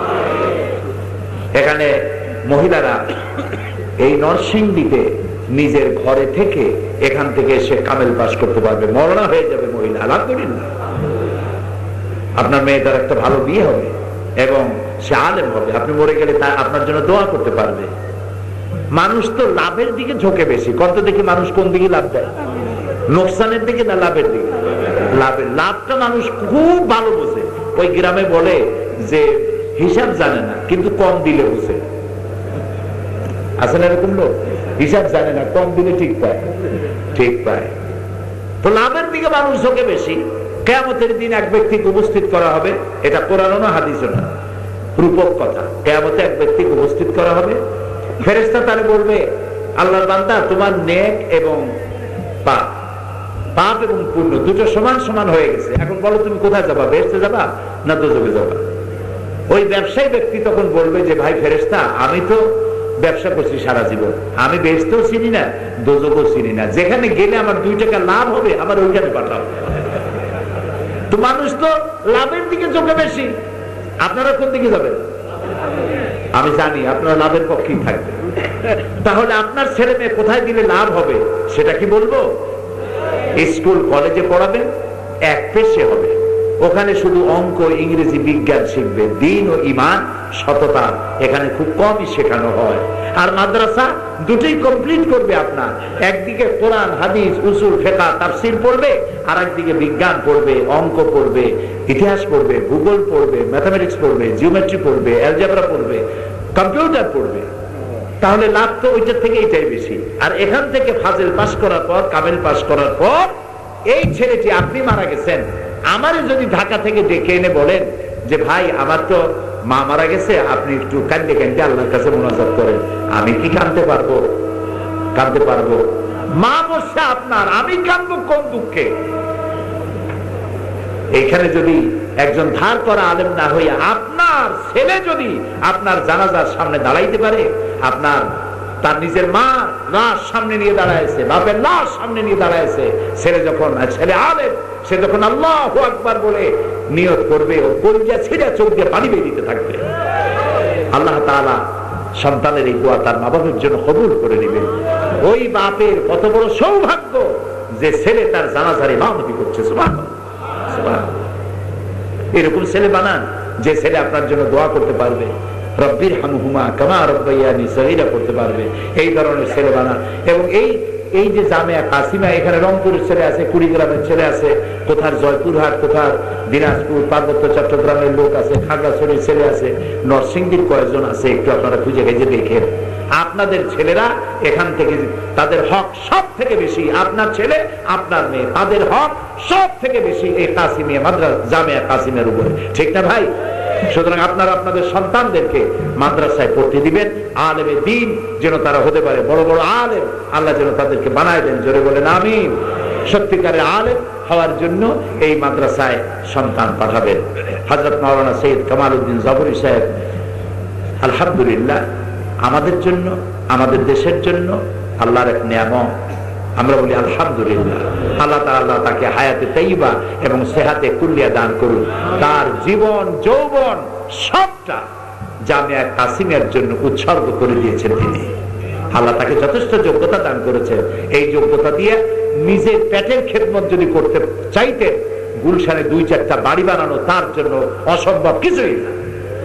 এখানে মহিলারা এই নরসিংদীতে নিজের ঘরে থেকে এখান থেকে এসে কামেল পাস করতে পারবে, মরনা হয়ে যাবে মহিলা, আলহামদুলিল্লাহ। আপনার মেয়েটার একটা ভালো বিয়ে হবে এবং সে আলেম হবে, আপনি মরে গেলে তা আপনার জন্য দোয়া করতে পারবে। মানুষ তো লাভের দিকে ঝোঁকে বেশি। কত দেখি মানুষ কোন দিকে লাভ দেয়? নোকসানের দিকে না লাভের দিকে? লাভের, লাভটা মানুষ খুব ভালো বোঝে। ওই গ্রামে বলে যে হিসাব জানে না কিন্তু কম দিলে বুঝে। আছে না এরকম লোক? হিসাব জানে না, কম দিলে ঠিক পায়, ঠিক পায়। তো লাভের দিকে মানুষ ঝোঁকে বেশি। কিয়ামতের দিন এক ব্যক্তিকে উপস্থিত করা হবে, এটা কোরআনও না হাদিসও না, রূপক কথা। কিয়ামতে এক ব্যক্তিকে উপস্থিত করা হবে, ফেরেশতা তারে বলবে আল্লাহর বান্দা তোমার নেক এবং পাপ, পাপ এবং পুণ্য দুটো সমান সমান হয়ে গেছে, এখন বলো তুমি কোথায় যাবা, বেহেশতে যাবা না দোজখে যাবা? ওই ব্যবসায়ী ব্যক্তি তখন বলবে যে ভাই ফেরেশতা, আমি তো ব্যবসা করছি সারা জীবন, আমি বেহেশতেও চিনি না দোজখও চিনি না, যেখানে গেলে আমার দুই টাকা লাভ হবে আমার ওইখানে পাঠাও। তো মানুষ তো লাভের দিকে ঝোঁকে বেশি। আপনারা কোন দিকে যাবেন? আমি জানি আপনারা লাভের পক্ষেই থাকবেন। তাহলে আপনার ছেলে মেয়ে কোথায় দিলে লাভ হবে সেটা কি বলবো? স্কুল কলেজে পড়াবেন, এক পেশে হবে, ওখানে শুধু অঙ্ক, ইংরেজি, বিজ্ঞান শিখবে, দিন ও ঈমান, সততা এখানে খুব কমই শেখানো হয়। আর মাদ্রাসা দুটোই কমপ্লিট করবে আপনার, একদিকে কোরআন, হাদিস, উসুল, ফিকহ, তাফসীর পড়বে, আর একদিকে বিজ্ঞান পড়বে, অঙ্ক পড়বে, ইতিহাস পড়বে, ভূগোল পড়বে, ম্যাথমেটিক্স পড়বে, জিওমেট্রি পড়বে, অ্যালজেব্রা পড়বে, কম্পিউটার পড়বে। তাহলে লাভ তো ওইটার থেকে এইটাই বেশি। আর এখান থেকে ফাজিল পাস করার পর, কামেল পাস করার পর এই ছেলেটি আপনি মারা গেছেন, আমারে যদি ঢাকা থেকে ডেকে এনে বলেন যে ভাই আমার তো মা মারা গেছে, আপনি একটু কান্দে কান্দে আল্লাহর কাছে মোনাজাত করেন, আমি কি কাঁদতে পারবো? কাঁদতে পারবো? মা বসে আপনার, আমি কাঁদবো কোন দুঃখে? এইখানে যদি একজন ধার করা আলেম না হইয়া আপনার ছেলে যদি আপনার জানাজার সামনে দাঁড়াইতে পারে, আপনার তার নিজের মা লাশ সামনে নিয়ে দাঁড়াইছে, বাপের লাশ সামনে নিয়ে দাঁড়াইছে, ছেলে যখন ছেলে আলেম সে যখন আল্লাহু আকবার বলে নিয়ত করবে, ও কলিজা ছিঁড়ে চোখ দিয়ে পানি বেরিয়ে দিতে থাকবে। আল্লাহ তাআলা সন্তানের এই দোয়া তার মা বাবার জন্য কবুল করে নেবেন। ওই বাপের কত বড় সৌভাগ্য যে ছেলে তার জানাজার ইমামতি করছে। সুবহানাল্লাহ, সুবহানাল্লাহ। এরকম ছেলে বানান যে ছেলে আপনার জন্য দোয়া করতে পারবে, রব্বির হামহুমা কামা রাব্বায়ানি সগীরা করতে পারবে, এই ধরনের ছেলে বানান। এবং এই এই যে জামিয়া কাসিমা, এখানে রংপুরের ছেলে আছে, কুড়িগ্রামের ছেলে আছে, কোথার জয়পুরহাট, কোথার দিনাজপুর, পার্বত্য চট্টগ্রামের লোক আছে, খাগড়াছড়ির ছেলে আছে, নরসিংদীর কয়েকজন আছে, একটু আপনারা খুঁজে খুঁজে দেখেন। আপনাদের ছেলেরা এখান থেকে তাদের হক সব থেকে বেশি, আপনার ছেলে আপনার মেয়ে তাদের হক সব থেকে বেশি এই কাসিমিয়া মাদ্রাসা জামিয়া কাসিমের উপরে, ঠিক না ভাই? সুতরাং আপনারা আপনাদের সন্তানদেরকে মাদ্রাসায় পড়তে দিবেন, আলেমে দ্বীন যেন তারা হতে পারে, বড় বড় আলেম আল্লাহ যেন তাদেরকে বানায় দেন। জোরে বলেন আমিন। সত্যিকারের আলেম হওয়ার জন্য এই মাদ্রাসায় সন্তান পাঠাবেন। হযরত মাওলানা সৈয়দ কামাল উদ্দিন জাফরি সাহেব আলহামদুলিল্লাহ আমাদের জন্য, আমাদের দেশের জন্য আল্লাহর এক নিয়ামত। আমরা বলি আলহামদুলিল্লাহ। আল্লাহ তাআলা তাকে হায়াতে তাইয়্যিবা এবং সেহাতে কুল্লিয়া দান করুন। তার জীবন যৌবন সবটা জামিয়া কাসিমের জন্য উৎসর্গ করে দিয়েছেন তিনি। আল্লাহ তাকে যথেষ্ট যোগ্যতা দান করেছেন। এই যোগ্যতা দিয়ে নিজের পেটের খেদমত যদি করতে চাইতেন, গুলশানে দুই চারটা বাড়ি বানানো তার জন্য অসম্ভব কিছুই না।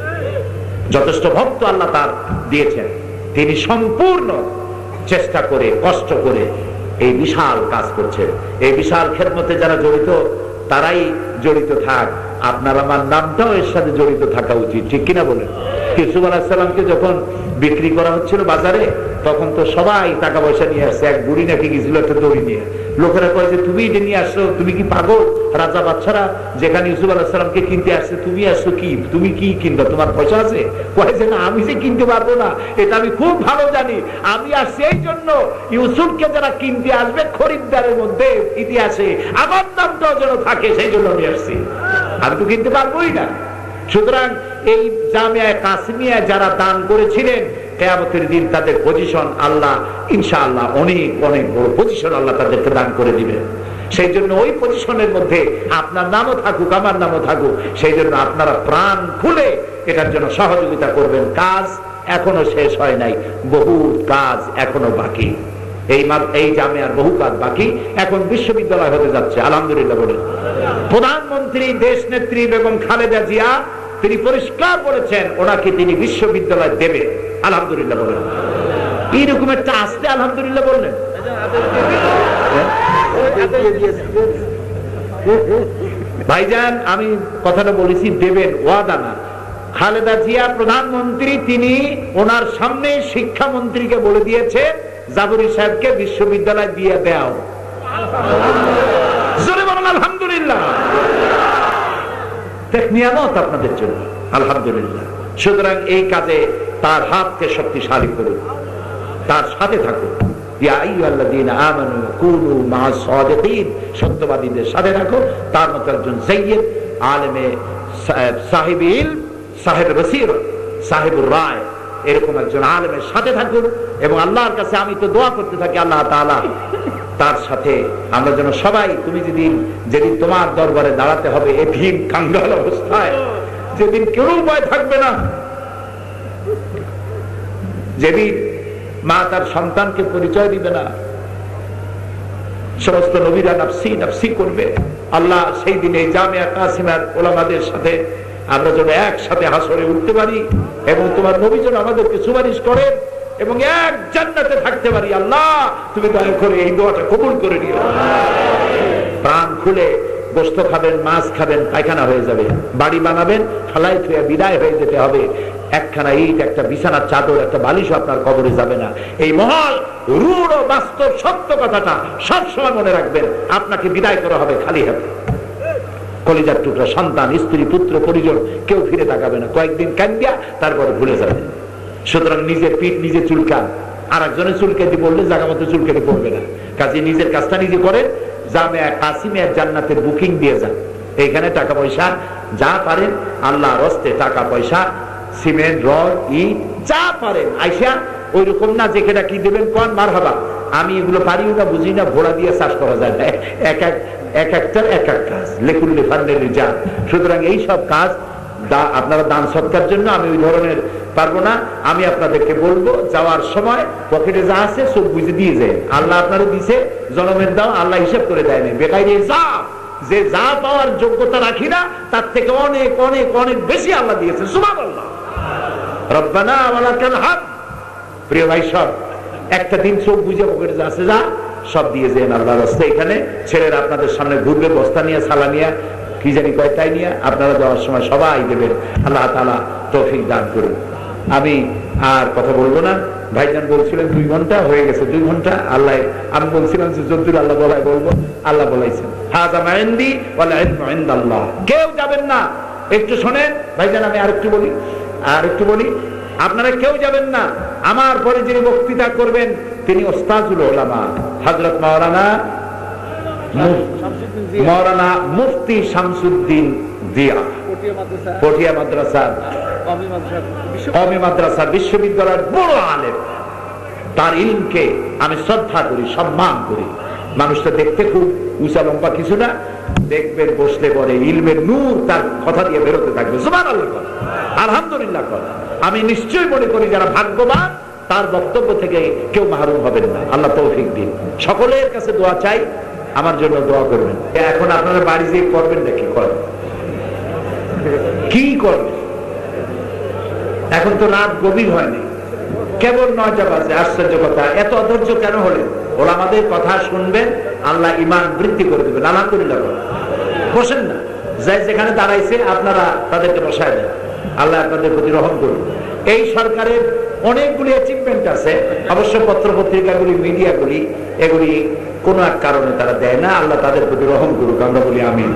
যথেষ্ট ভক্ত আল্লাহ তার দিয়েছেন। তিনি সম্পূর্ণ চেষ্টা করে কষ্ট করে এই বিশাল কাজ করছেন। এই বিশাল খেদমতে যারা জড়িত তারাই জড়িত থাক, আপনার আমার নামটাও এর সাথে জড়িত থাকা উচিত, ঠিক কিনা বলেন? ইউসুফ আলাইহিস সালামকে যখন বিক্রি করা হচ্ছিল বাজারে, তখন তো সবাই টাকা পয়সা নিয়ে আসছে। এক বুড়ি নাকি গেছিল একটা দড়ি নিয়ে, লোকেরা কয় যে তুমি এটা নিয়ে আসছো, তুমি কি পাগল? রাজা বাচ্চারা যেখানে ইউসুফ আলাইহিস সালামকে কিনতে আসছে, তুমি আসছো কি, তুমি কি কিনবা, তোমার পয়সা আছে? কয় যে না, আমি যে কিনতে পারবো না, এটা আমি খুব ভালো জানি, আমি আসছি এই জন্য ইউসুফকে যারা কিনতে আসবে খরিদ্দারের মধ্যে ইতিহাসে আমার নামটাও যেন থাকে, সেই জন্য আমি আসছি, আমি তো কিনতে পারবোই না। সুতরাং এই জামিয়া কাসিমিয়া যারা দান করেছিলেন, কিয়ামতের দিন তাদের পজিশন আল্লাহ ইনশাআল্লাহ অনেক অনেক বড় পজিশন আল্লাহ তাদেরকে দান করে দিবেন। সেই জন্য ওই পজিশনের মধ্যে আপনার নামও থাকুক, আমার নামও থাকুক, সেই জন্য আপনারা প্রাণ খুলে এটার জন্য সহযোগিতা করবেন। কাজ এখনো শেষ হয় নাই, বহু কাজ এখনো বাকি। এই এই জামিয়ার বহু কাজ বাকি, এখন বিশ্ববিদ্যালয় হতে যাচ্ছে আলহামদুলিল্লাহ বলেন। প্রধানমন্ত্রী দেশ নেত্রী বেগম খালেদা জিয়া তিনি পরিষ্কার বলেছেন ওনাকে তিনি বিশ্ববিদ্যালয় দেবে, আলহামদুলিল্লাহ বলেন। এইরকম একটা আসতে আলহামদুলিল্লাহ বললেন। ভাইজান আমি কথাটা বলেছি দেবেন, ওয়াদা না। খালেদা জিয়া প্রধানমন্ত্রী, তিনি ওনার সামনে শিক্ষামন্ত্রীকে বলে দিয়েছে জাবরি সাহেবকে বিশ্ববিদ্যালয় দিয়ে দাও। জোরে বলেন আলহামদুলিল্লাহ। নিয়ামত আপনাদের জন্য আলহামদুলিল্লাহ। সুতরাং এই কাজে তার হাতকে শক্তিশালী করুন, তার সাথে থাকুন। ইয়া আইয়ুহাল্লাযীনা আমানু কুনু মা'আস সাদিকিন, সত্যবাদীদের সাথে রাখো। তার মতো একজন সাইয়্যিদ আলেমে সাহেব ইলম, সাহেব বসীরত, সাহেবুর রায়, এরকম একজন আলেমের সাথে থাকুন। এবং আল্লাহর কাছে আমি তো দোয়া করতে থাকি আল্লাহ তাআলা তার সাথে আমরা যেন সবাই, তুমি যেদিন যেদিন তোমার দরবারে দাঁড়াতে হবে এতিম কাঙ্গাল অবস্থায়, যেদিন কেউ ভয় থাকবে না, যেদিন মা তার সন্তানকে পরিচয় দিবে না, সমস্ত নবীরা নাফসি নাফসি করবে, আল্লাহ সেই দিন এই জামিয়া কাসিমার ওলামাদের সাথে আমরা যেন একসাথে হাসরে উঠতে পারি এবং তোমার নবী যেন আমাদেরকে সুপারিশ করেন এবং এক জান্নাতে থাকতে পারি। আল্লাহ তুমি দয়া করে এই দোয়াটা কবুল করে নিও। প্রাণ খুলে গোস্ত খাবেন, মাছ খাবেন, পায়খানা হয়ে যাবে। বাড়ি বানাবেন, ফালাই থুয়ে বিদায় হয়ে যেতে হবে। একখানা ইট, একটা বিছানার চাদর, একটা বালিশও আপনার কবরে যাবে না। এই মহল রূঢ় বাস্তব সত্য কথাটা সবসময় মনে রাখবেন। আপনাকে বিদায় করা হবে খালি হাতে। কলিজার টুকরা সন্তান, স্ত্রী, পুত্র, পরিজন কেউ ফিরে তাকাবে না। কয়েকদিন কান্দিয়া তারপরে ভুলে যাবে। সুতরাং নিজের পিঠ নিজে চুলকান, আর একজনের চুলকাতে বললে জায়গা মতো চুলকাতে পড়বে না। কাজে নিজের কাজটা নিজে করেন। জামিয়া কাসিমিয়া জান্নাতের বুকিং দিয়ে যান। এইখানে টাকা পয়সা যা পারেন আল্লাহর হস্তে, টাকা পয়সা, সিমেন্ট, রড, ইট যা পারেন আইসা ওই রকম না যে কেটা কি দেবেন কোন মারহাবা। আমি এগুলো পারিও না, বুঝি না, ঘোড়া দিয়ে চাষ করা যায় না। এক এক এক একটার এক এক কাজ, লেকুল্লি ফান্ডের যান। সুতরাং এই সব কাজ আপনারা দান সৎকার জন্য আমি ওই ধরনের পারবো না। আমি আপনাদেরকে বলবো যাওয়ার সময় পকেটে যা আছে সব বুঝে দিয়ে যায়। আল্লাহ আপনারা দিছে জনমের দাও, আল্লাহ হিসেব করে দেয় না। বেকারি যা যে যা পাওয়ার যোগ্যতা রাখি না তার থেকে অনেক অনেক অনেক বেশি আল্লাহ দিয়েছে। সুবহানাল্লাহ, রব্বানা ওয়া লাকাল হামদ। প্রিয় ভাই, সব একটা দিন চোখ বুঝে পকেটে যা আছে যা সব দিয়ে যায় আল্লাহর রাস্তায়। এখানে ছেলেরা আপনাদের সামনে ঘুরবে বস্তা নিয়ে, সালা নিয়ে, কি জানি কয়টাই নিয়ে। আপনারা যাওয়ার সময় সবাই দেবেন। আল্লাহ তাআলা তৌফিক দান করুন। আমি আর কথা বলবো না। ভাইজান বলছিলেন দুই ঘন্টা হয়ে গেছে, দুই ঘন্টা আল্লাহ। আমি বলছিলাম যে যদ্দুর আল্লাহ বলায় বলবো, আল্লাহ বলাইছেন হাযা মা ইনদি ওয়াল ইলমু ইনদাল্লাহ। কেউ যাবেন না। একটু শোনেন ভাইজান, আমি আরেকটু বলি আর একটু বলি আপনারা কেউ যাবেন না। আমার পরে যিনি বক্তৃতা করবেন তিনি ওস্তাজুল উলামা হযরত মাওলানা মাওলানা মুফতি শামসুদ্দিন জিয়া, পটিয়া মাদ্রাসা কওমি মাদ্রাসা বিশ্ববিদ্যালয়ের বড় আলেম। তার ইলমকে আমি শ্রদ্ধা করি, সম্মান করি। মানুষটা দেখতে খুব উঁচা লম্বা কিছু না, দেখবেন বসলে পরে ইলমের নূর তার কথা দিয়ে বেরোতে থাকবে। সুবহানাল্লাহ, আলহামদুলিল্লাহ। আমি নিশ্চয় মনে করি যারা ভাগ্যবান তার বক্তব্য থেকে কেউ মাহরুম হবেন না। আল্লাহ তৌফিক দিন। সকলের কাছে দোয়া চাই, আমার জন্য দোয়া করবেন। এখন আপনারা বাড়ি যেয়ে করবেন নাকি? করেন, কি করবেন? এখন তো রাত গভীর হয়নি, কেবল নয়টা বাজে। আশ্চর্য কথা, এত অধৈর্য কেন হলেন? ওলামাদের কথা শুনবেন, আল্লাহ ঈমান বৃদ্ধি করে দেবেন। আলহামদুলিল্লাহ। বসেন না, যাই যেখানে দাঁড়াইছে আপনারা তাদেরকে বসায় দেন। আল্লাহ আপনাদের প্রতি রহম করুন। এই সরকারের অনেকগুলি অ্যাচিভমেন্ট আছে, অবশ্য পত্র পত্রিকাগুলি, মিডিয়াগুলি এগুলি কোন এক কারণে তারা দেয় না। আল্লাহ তাদের প্রতি রহম করুক, আমরা বলি আমিন।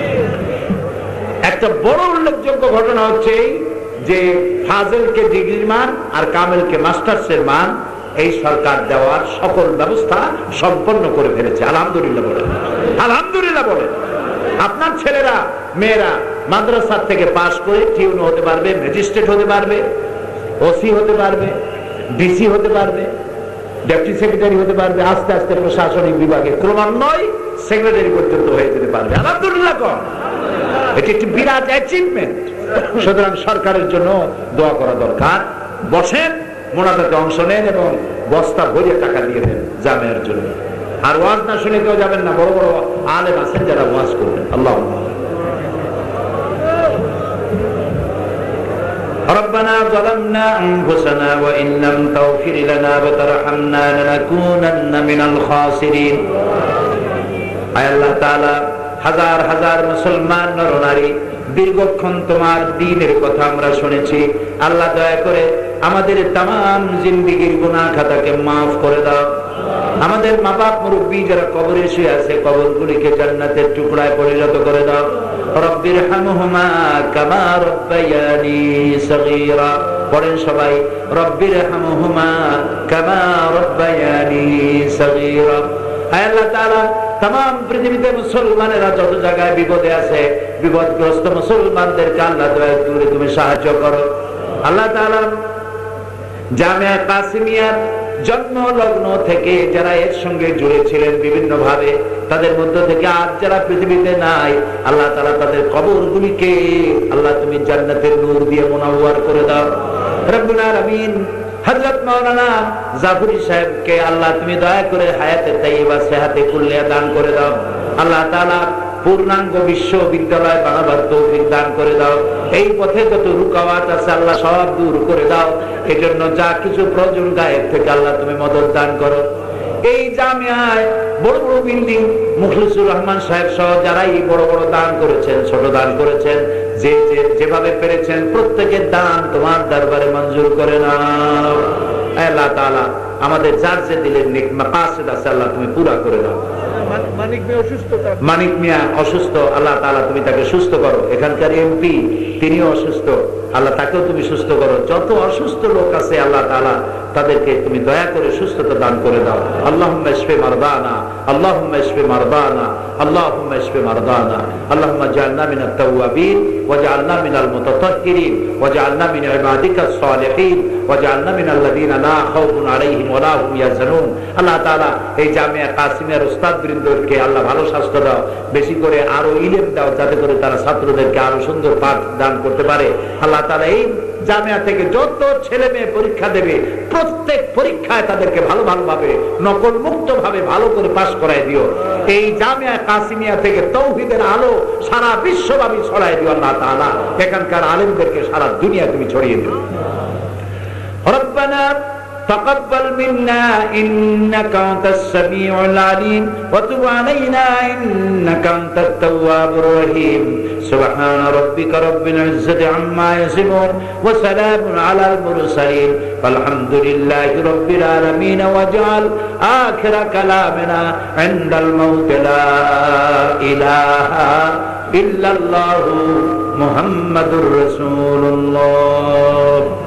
একটা বড় উল্লেখযোগ্য ঘটনা হচ্ছে যে ফাজেলকে ডিগ্রির মান আর কামেলকে মাস্টার্সের মান এই সরকার দেওয়ার সকল ব্যবস্থা সম্পন্ন করে ফেলেছে। আলহামদুলিল্লাহ বলেন, আলহামদুলিল্লাহ বলেন। আপনার ছেলেরা মেয়েরা মাদ্রাসা থেকে পাশ করে টিউন হতে পারবে, ম্যাজিস্ট্রেট হতে পারবে, ওসি হতে পারবে, ডিসি হতে পারবে, ডেপুটি সেক্রেটারি হতে পারবে, আস্তে আস্তে প্রশাসনিক বিভাগে ক্রমান্বয়ে সেক্রেটারি পর্যন্ত হয়ে যেতে পারবে। আলহামদুলিল্লাহ। এটি একটি বিরাট অ্যাচিভমেন্ট। সুতরাং সরকারের জন্য দোয়া করা দরকার। বসেন, মোনাজাতে অংশ নেন এবং বস্তা ভরে টাকা দিয়ে দেন জামিয়ার জন্য। আর ওয়াজ না শুনে কেউ যাবেন না। বড় বড় আলেম আছেন যারা ওয়াজ করবেন। আল্লাহুম্মা ربنا ظلمنا أنفسنا وإن لم تغفر لنا وترحمنا لنكونن من الخاسرين। আয় আল্লাহ তাআলা, হাজার হাজার মুসলমান নরনারী দীর্ঘক্ষণ তোমার দ্বীনের কথা আমরা শুনেছি। আল্লাহ দয়া করে আমাদের তামাম জিন্দেগীর গুনাহ খাতাকে মাফ করে দাও। আমাদের মা বাপ মুরব্বী যারা কবরে শুয়ে আছে, কবরগুলিকে জান্নাতের টুকরায় পরিণত করে দাও। রব্বির হামহুমা কামা রব্বায়ানি সগীরা। পড়েন সবাই, রব্বির হামহুমা কামা রব্বায়ানি সগীরা। হে আল্লাহ তাআলা, तमाम পৃথিবীতে মুসলমানেরা যত জায়গায় বিপদে আছে, বিপদগ্রস্ত মুসলমানদেরকে আল্লাহ দয়া করে তুমি সাহায্য করো। আল্লাহ তাআলা জামিয়া কাসিমিয়ার জন্ম লগ্ন থেকে যারা এর সঙ্গে জুড়ে ছিলেন বিভিন্ন ভাবে, তাদের মধ্য থেকে আজ যারা পৃথিবীতে নাই, আল্লাহ তাআলা তাদের কবরগুলিকে আল্লাহ তুমি জান্নাতের নূর দিয়ে মুনাওয়ার করে দাও। রব্বুল আলামিন হযরত মাওলানা জাফরি সাহেবকে আল্লাহ তুমি দয়া করে হায়াতে তাইয়্যিবা সেহাতে কুল্লিয়া দান করে দাও। আল্লাহ তাআলা পূর্ণাঙ্গ বিশ্ববিদ্যালয় বানাবার তৌফিক দান করে দাও। এই পথে যত রুকাওয়াত আছে আল্লাহ সব দূর করে দাও। এজন্য যা কিছু প্রয়োজন গায়েব থেকে আল্লাহ তুমি মদদ দান করো। এই জামিয়ায় বড় বড় বিল্ডিং মুখলিসুর রহমান সাহেব সহ যারাই বড় বড় দান করেছেন, ছোট দান করেছেন, যে যেভাবে পেরেছেন প্রত্যেকের দান তোমার দরবারে মঞ্জুর করে নাও। আল্লাহ তাআলা আমাদের যার যে দিলের নেক মাকাসিদ আছে আল্লাহ তুমি পুরা করে দাও। মানিক মিয়া অসুস্থ, মানিক মিয়া অসুস্থ, আল্লাহ তাআলা তুমি তাকে সুস্থ করো। এখানকার এমপি তিনিও অসুস্থ, আল্লাহ তাকেও তুমি সুস্থ করো। যত অসুস্থ লোক আছে আল্লাহ তাআলা তাদেরকে তুমি দয়া করে সুস্থতা দান করে দাও। আল্লাহুম্মা ইশফি মারদানা, আল্লাহুম্মা ইশফি মারদানা, আল্লাহুম্মা ইশফি মারদানা, আল্লাহুম্মা জাআলনা মিনাত তাওয়াবিন ওয়াজআলনা মিনাল মুতাতাহহিরিন ওয়াজআলনা মিন ইবাদিকাস সালিহিন ওয়াজআলনা মিনাল লাযিনা লা খাউফুন আলাইহিম ওয়া লা হুম ইয়াহজানুন। আল্লাহ তাআলা এই জামিয়া কাসিমের উস্তাদ বৃন্দকে আল্লাহ ভালো স্বাস্থ্য দাও, বেশি করে আরো ইলম দাও, যাতে করে তারা ছাত্রদেরকে আরো সুন্দর পাঠ দান করতে পারে। আল্লাহ তাআলা এই জামিয়া থেকে যত ছেলে মেয়ে পরীক্ষা দেবে প্রত্যেক পরীক্ষায় তাদেরকে ভালো ভালোভাবে নকল মুক্ত ভাবে ভালো করে পাশ করায় দিও। এই জামিয়া কাসিমিয়া থেকে তৌহিদের আলো সারা বিশ্বব্যাপী ছড়ায় দিও আল্লাহ তাআলা। এখানকার আলেমদেরকে সারা দুনিয়া তুমি ছড়িয়ে দিও। রব্বানা تقبل منا إنك أنت السميع العليم وتب علينا إنك أنت التواب الرحيم سبحان ربك رب العزة عما يصفون وسلام على المرسلين والحمد لله رب العالمين واجعل آخر كلامنا عند الموت لا إله إلا الله محمد رسول الله.